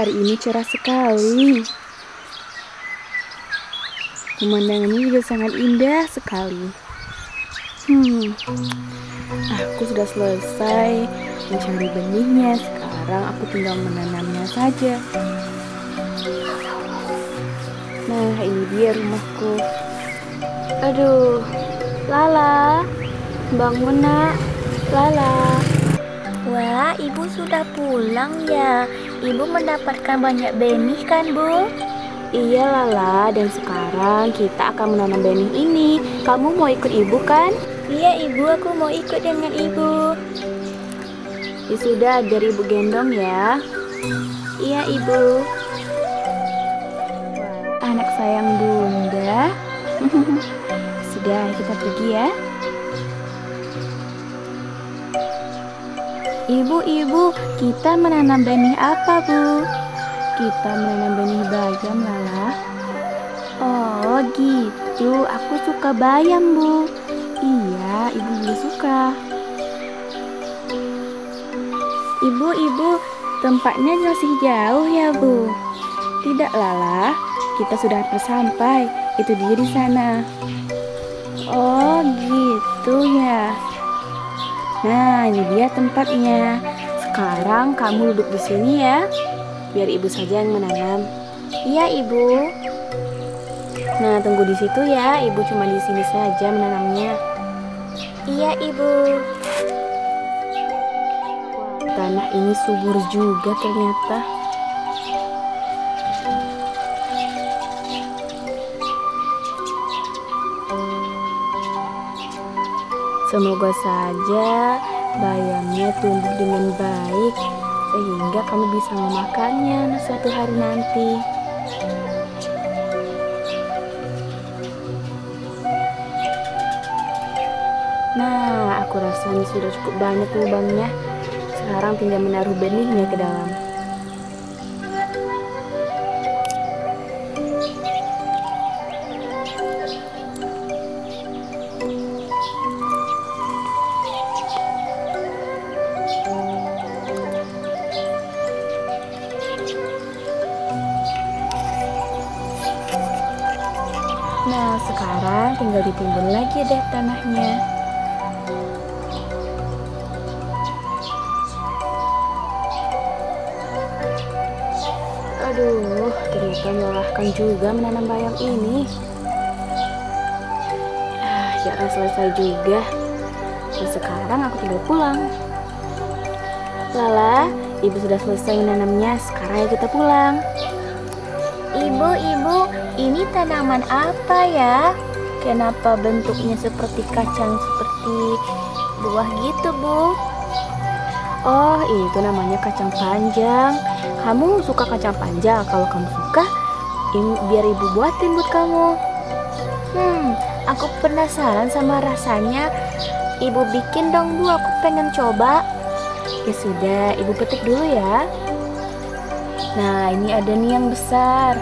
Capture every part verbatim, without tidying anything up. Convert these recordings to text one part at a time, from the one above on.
hari ini cerah sekali. Pemandangannya juga sangat indah sekali. Hmm, aku sudah selesai mencari benihnya. Sekarang aku tinggal menanamnya saja. Nah, ini dia rumahku. Aduh, Lala, bangun nak, Lala. Wah, ibu sudah pulang ya. Ibu mendapatkan banyak benih kan, Bu? Iya Lala, dan sekarang kita akan menanam benih ini. Kamu mau ikut ibu kan? Iya ibu, aku mau ikut dengan ibu. Ya sudah, biar ibu gendong ya. Iya ibu. Anak sayang bunda. Sudah, kita pergi ya. Ibu-ibu, kita menanam benih apa, Bu? Kita menanam benih bayam, Lala. Oh, gitu. Aku suka bayam, Bu. Iya, ibu juga suka. Ibu-ibu, tempatnya masih jauh ya, Bu? Tidak, Lala. Kita sudah hampir sampai. Itu dia di sana. Oh, gitu ya. Nah, ini dia tempatnya. Sekarang kamu duduk di sini ya. Biar ibu saja yang menanam. Iya, ibu. Nah, tunggu di situ ya. Ibu cuma di sini saja menanamnya. Iya, ibu. Tanah ini subur juga ternyata. Semoga saja bayamnya tumbuh dengan baik sehingga kamu bisa memakannya suatu hari nanti. Nah, aku rasa ini sudah cukup banyak lubangnya. Sekarang tinggal menaruh benihnya ke dalam. Nah, sekarang tinggal ditimbun lagi deh tanahnya. Aduh, ternyata melelahkan juga menanam bayam ini. Ah, jarang selesai juga. Dan sekarang aku tinggal pulang. Lala, ibu sudah selesai menanamnya. Sekarang ayo kita pulang. Ibu, ibu, ini tanaman apa ya? Kenapa bentuknya seperti kacang, seperti buah gitu, Bu? Oh, itu namanya kacang panjang. Kamu suka kacang panjang? Kalau kamu suka, ini biar ibu buatin buat kamu. Hmm, aku penasaran sama rasanya. Ibu bikin dong, Bu, aku pengen coba. Ya sudah, ibu petik dulu ya. Nah, ini ada nih yang besar.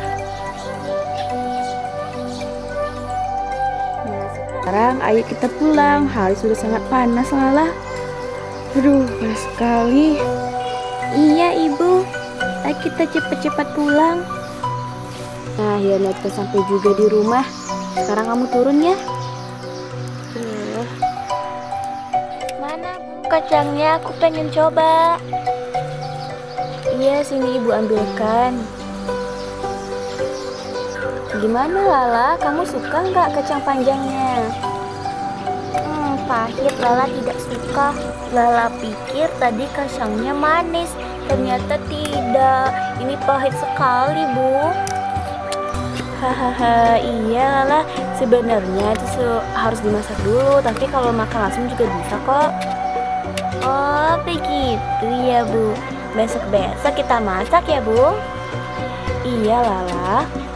Nah, sekarang ayo kita pulang. Hari sudah sangat panas, Lala. Aduh, panas sekali. Iya, Ibu. Ayo kita cepat-cepat pulang. Nah, ya kita sampai juga di rumah. Sekarang kamu turun ya. Uh. Mana, Bu, kacangnya? Aku pengen coba. Iya, sini ibu ambilkan. Gimana Lala, kamu suka nggak kacang panjangnya? Hmm, pahit, Lala tidak suka. Lala pikir tadi kacangnya manis, ternyata tidak. Ini pahit sekali, Bu. Hahaha, iya Lala, sebenarnya itu harus dimasak dulu, tapi kalau makan langsung juga bisa kok. Oh, begitu ya, Bu. Besok-besok kita masak ya, Bu. Iya Lala.